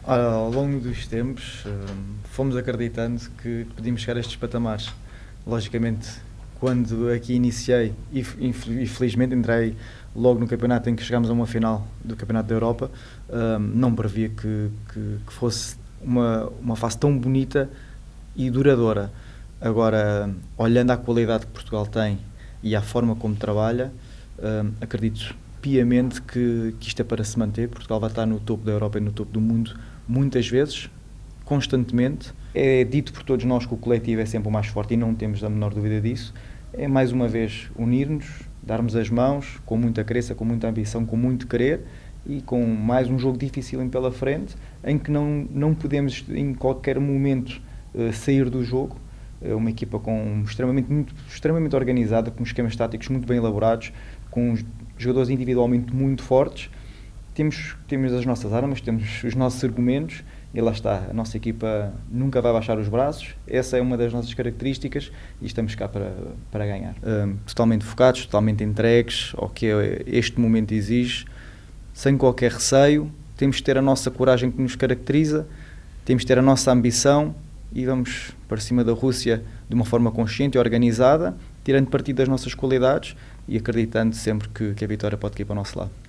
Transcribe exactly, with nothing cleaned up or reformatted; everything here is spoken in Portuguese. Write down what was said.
Ora, ao longo dos tempos, hum, fomos acreditando que podíamos chegar a estes patamares. Logicamente, quando aqui iniciei, e f- inf- e felizmente entrei logo no campeonato em que chegámos a uma final do Campeonato da Europa, hum, não previa que, que- que fosse uma, uma fase tão bonita e duradoura. Agora, olhando à qualidade que Portugal tem e à forma como trabalha, hum, acredito piamente que, que isto é para se manter. Portugal vai estar no topo da Europa e no topo do mundo muitas vezes, constantemente. É dito por todos nós que o coletivo é sempre o mais forte e não temos a menor dúvida disso. É mais uma vez unir-nos, darmos as mãos com muita crença, com muita ambição, com muito querer e com mais um jogo difícil pela frente, em que não, não podemos em qualquer momento uh, sair do jogo. É uma equipa com extremamente, muito, extremamente organizada, com esquemas táticos muito bem elaborados, com jogadores individualmente muito fortes. Temos, temos as nossas armas, temos os nossos argumentos e lá está, a nossa equipa nunca vai baixar os braços, essa é uma das nossas características e estamos cá para, para ganhar. Um, totalmente focados, totalmente entregues ao que este momento exige, sem qualquer receio, temos de ter a nossa coragem que nos caracteriza, temos de ter a nossa ambição e vamos para cima da Rússia de uma forma consciente e organizada, tirando partido das nossas qualidades e acreditando sempre que, que a vitória pode cair para o nosso lado.